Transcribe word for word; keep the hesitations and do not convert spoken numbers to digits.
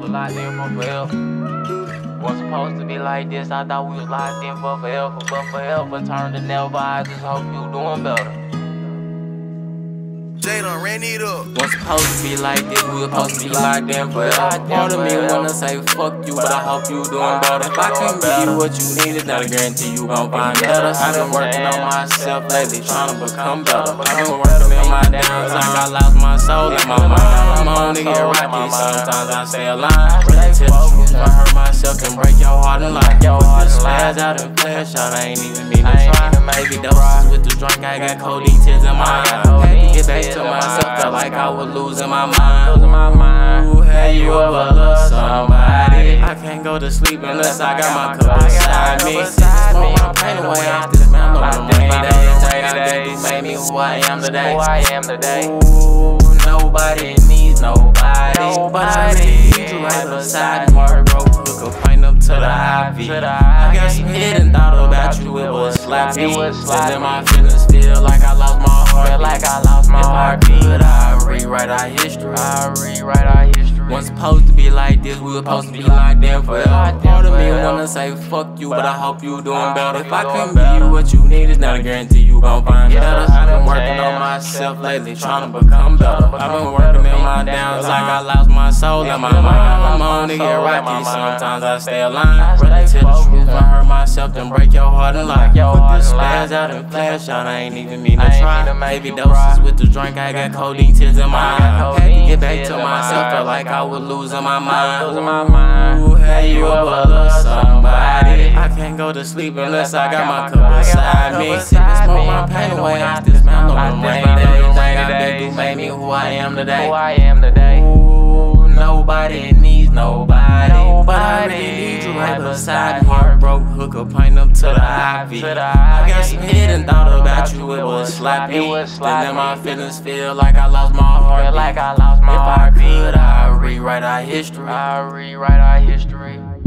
was locked in for forever. Wasn't supposed to be like this, I thought we was locked in for forever. But forever turned to never, I just hope you doing better. Jay done ran it up. Wasn't supposed to be like this, we was supposed to be locked in forever. Part of me wanna say fuck you, but I hope you doing better. If I couldn't give you what you need, it's not a guarantee you gon' find better. I've been working on myself lately, trying to become better. I've been working on my downs like I lost my soul and my mind. I'm on to get rocky, sometimes I stay aligned. Really tell the truth, I hurt myself and break your heart and like yo, the slash out and flash out, I ain't even mean to try. Maybe doses with the drink, I got codeine tears in my eyes. Had to get back to myself, felt like I was losing my mind. Ooh, have you ever loved somebody? I can't go to sleep unless I got my cup beside me. Smoke my pain away off this man, no more rainy days. Everything made me who I am today. Ooh, nobody needs nobody, but I need you right beside me. Heart broke, hook a pint up to the I V. I got some hidden thought about you, it was sloppy. Sending my feelings, feel like I lost my heart. Like I lost my heart. If I could, I rewrite our history. I rewrite our history. Wasn't supposed to be like this, we were supposed to be locked in forever. Part of me wanna say fuck you, but I hope you doing better. If I couldn't give you what you need, it's not a guarantee you gon' find better. I've been working on myself lately, trying to become better. I've been working in my downs like I lost my soul and my mind. I'm on to get rocky, sometimes I stay aligned. Really tell the truth, I hurt myself and break your heart and like put this spaz out and flash out, I ain't even mean to try. Maybe doses with the drink, I got codeine tears in my eyes. Had to get back to myself, felt like I was losing my mind. Ooh, have you ever loved somebody? I can't go to sleep unless I got my cup beside me. Sipping, smoke my pain away off this man, no more rainy days. Everything I've been through made me who I am today. Ooh, nobody needs nobody, but I really need you right beside me. Heart broke, hook a pint up to the I V. I got some hidden thought about you, it was sloppy. Then my feelings feel like I lost my heart. Like I lost my heart. If I could, I rewrite our history. I rewrite our history.